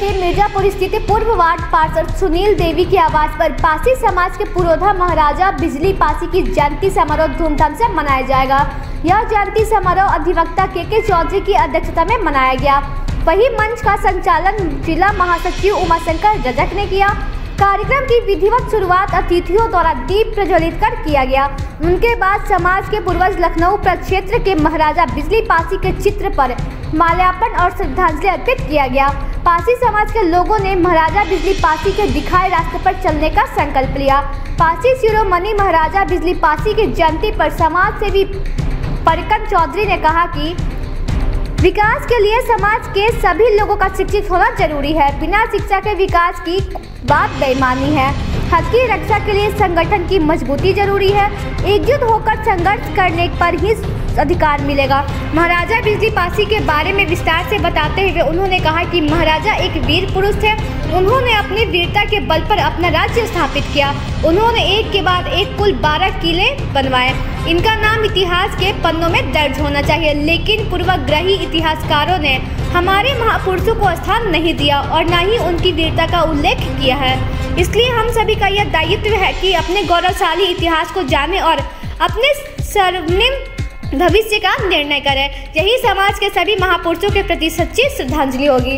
के मिर्जापुर स्थित पूर्व वार्ड पार्षद सुनील देवी के आवास पर पासी समाज के पुरोधा महाराजा बिजली पासी की जयंती समारोह धूमधाम से मनाया जाएगा। यह जयंती समारोह अधिवक्ता के चौधरी की अध्यक्षता में मनाया गया। वही मंच का संचालन जिला महासचिव उमाशंकर रजक ने किया। कार्यक्रम की विधिवत शुरुआत अतिथियों द्वारा दीप प्रज्वलित कर किया गया। उनके बाद समाज के पूर्वज लखनऊ प्रक्षेत्र के महाराजा बिजली पासी के चित्र पर माल्यार्पण और श्रद्धांजलि अर्पित किया गया। पासी समाज के लोगों ने महाराजा बिजली पासी के दिखाए रास्ते पर चलने का संकल्प लिया। पासी शिरोमणि महाराजा बिजली पासी की जयंती पर समाज सेवी परकन चौधरी ने कहा कि विकास के लिए समाज के सभी लोगों का शिक्षित होना जरूरी है। बिना शिक्षा के विकास की बात बेईमानी है। हक की रक्षा के लिए संगठन की मजबूती जरूरी है। एकजुट होकर संघर्ष करने पर ही अधिकार मिलेगा। महाराजा बिजली पासी के बारे में विस्तार से बताते हुए उन्होंने कहा कि महाराजा एक वीर पुरुष थे। उन्होंने अपनी वीरता के बल पर अपना राज्य स्थापित किया। उन्होंने एक के बाद एक कुल 12 किले बनवाए। इनका नाम इतिहास के पन्नों में दर्ज होना चाहिए, लेकिन पूर्वग्रही इतिहासकारों ने हमारे महापुरुषों को स्थान नहीं दिया और न ही उनकी वीरता का उल्लेख किया है। इसलिए हम सभी का यह दायित्व है कि अपने गौरवशाली इतिहास को जानें और अपने स्वर्णिम भविष्य का निर्णय करें। यही समाज के सभी महापुरुषों के प्रति सच्ची श्रद्धांजलि होगी।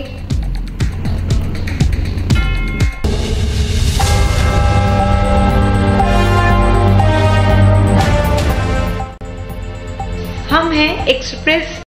हम हैं एक्सप्रेस